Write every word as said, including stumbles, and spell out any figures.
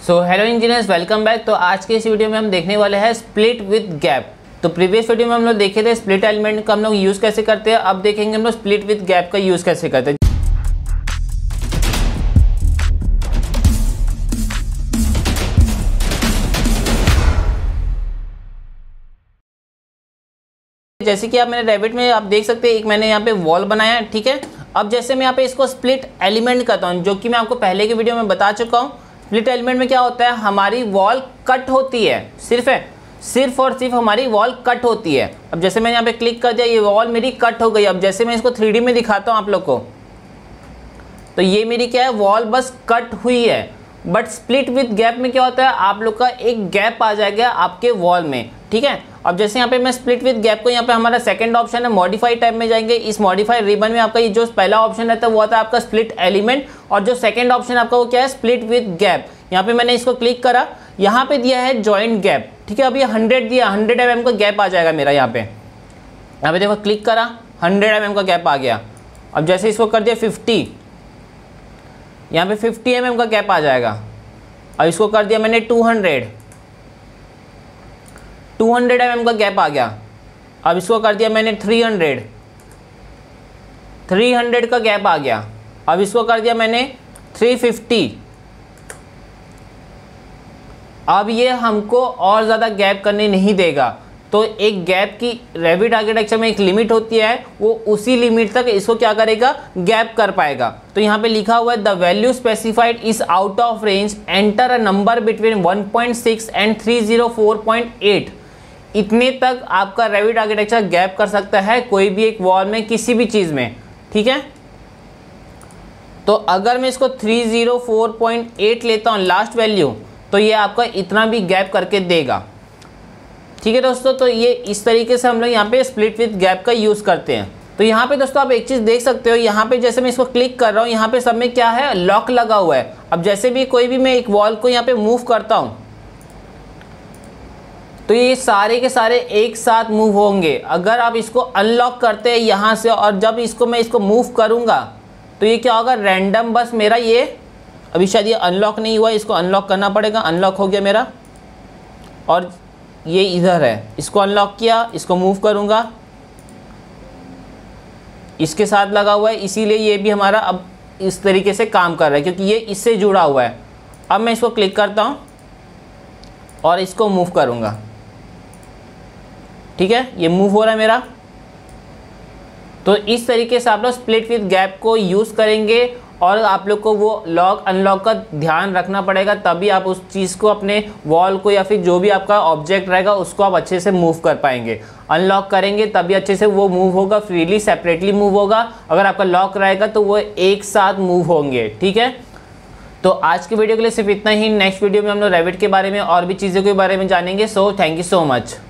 सो hello engineers, welcome back. तो आज के इस वीडियो में हम देखने वाले हैं स्प्लिट विद गैप। तो प्रीवियस वीडियो में हम लोग देखे थे स्प्लिट एलिमेंट का हम लोग यूज़ कैसे करते हैं। अब देखेंगे हम लोग स्प्लिट विद गैप का यूज़ कैसे करते हैं। जैसे कि आप मेरे रेविट में आप देख सकते हैं, एक मैंने यहाँ पे वॉल बनाया है, ठीक है। अब जैसे मैं यहाँ पे इसको स्प्लिट एलिमेंट करता हूँ, जो कि मैं आपको पहले के वीडियो में बता चुका हूँ। स्प्लिट एलिमेंट में क्या होता है, हमारी वॉल कट होती है, सिर्फ है सिर्फ और सिर्फ हमारी वॉल कट होती है। अब जैसे मैंने यहाँ पे क्लिक कर दिया, ये वॉल मेरी कट हो गई। अब जैसे मैं इसको थ्री डी में दिखाता हूँ आप लोग को, तो ये मेरी क्या है, वॉल बस कट हुई है। बट स्प्लिट विद गैप में क्या होता है, आप लोग का एक गैप आ जाएगा आपके वॉल में, ठीक है। अब जैसे यहाँ पे मैं स्प्लिट विद गैप को, यहाँ पे हमारा सेकंड ऑप्शन है मॉडिफाई टैब में जाएंगे। इस मॉडिफाई रिबन में आपका ये जो पहला ऑप्शन रहता है वो आता है आपका स्प्लिट एलिमेंट, और जो सेकंड ऑप्शन आपका वो क्या है, स्प्लिट विद गैप। यहाँ पे मैंने इसको क्लिक करा, यहाँ पे दिया है जॉइंट गैप, ठीक है। अब ये हंड्रेड दिया, हंड्रेड एम एम का गैप आ जाएगा मेरा यहाँ पे। यहाँ पे देखो क्लिक करा, हंड्रेड एम एम का गैप आ गया। अब जैसे इसको कर दिया फिफ्टी, यहाँ पे फिफ्टी एम एम का गैप आ जाएगा। अब इसको कर दिया मैंने two hundred, two hundred M M का गैप आ गया। अब इसको कर दिया मैंने थ्री हंड्रेड, थ्री हंड्रेड का गैप आ गया। अब इसको कर दिया मैंने थ्री फिफ्टी। अब ये हमको और ज़्यादा गैप करने नहीं देगा। तो एक गैप की रेविट आर्किटेक्चर में एक लिमिट होती है, वो उसी लिमिट तक इसको क्या करेगा, गैप कर पाएगा। तो यहाँ पे लिखा हुआ है the value specified is out of range, enter a number between one point six and three zero four point eight. इतने तक आपका रेविट आर्किटेक्चर गैप कर सकता है कोई भी एक वॉल में, किसी भी चीज़ में, ठीक है। तो अगर मैं इसको three zero four point eight लेता हूँ लास्ट वैल्यू, तो ये आपका इतना भी गैप करके देगा, ठीक है दोस्तों। तो ये इस तरीके से हम लोग यहाँ पे स्प्लिट विद गैप का यूज़ करते हैं। तो यहाँ पे दोस्तों आप एक चीज़ देख सकते हो, यहाँ पे जैसे मैं इसको क्लिक कर रहा हूँ, यहाँ पे सब में क्या है, लॉक लगा हुआ है। अब जैसे भी कोई भी मैं एक वॉल को यहाँ पे मूव करता हूँ, तो ये सारे के सारे एक साथ मूव होंगे। अगर आप इसको अनलॉक करते हैं यहाँ से, और जब इसको मैं इसको मूव करूँगा, तो ये क्या होगा, रैंडम बस मेरा ये, अभी शायद ये अनलॉक नहीं हुआ, इसको अनलॉक करना पड़ेगा। अनलॉक हो गया मेरा, और ये इधर है, इसको अनलॉक किया, इसको मूव करूँगा, इसके साथ लगा हुआ है, इसीलिए ये भी हमारा अब इस तरीके से काम कर रहा है, क्योंकि ये इससे जुड़ा हुआ है। अब मैं इसको क्लिक करता हूँ और इसको मूव करूँगा, ठीक है, ये मूव हो रहा है मेरा। तो इस तरीके से आप लोग स्प्लिट विद गैप को यूज़ करेंगे, और आप लोग को वो लॉक अनलॉक का ध्यान रखना पड़ेगा, तभी आप उस चीज़ को, अपने वॉल को या फिर जो भी आपका ऑब्जेक्ट रहेगा उसको आप अच्छे से मूव कर पाएंगे। अनलॉक करेंगे तभी अच्छे से वो मूव होगा, फ्रीली सेपरेटली मूव होगा। अगर आपका लॉक रहेगा तो वो एक साथ मूव होंगे, ठीक है। तो आज के वीडियो के लिए सिर्फ इतना ही। नेक्स्ट वीडियो में हम लोग रेविट के बारे में और भी चीज़ों के बारे में जानेंगे। So thank you so much.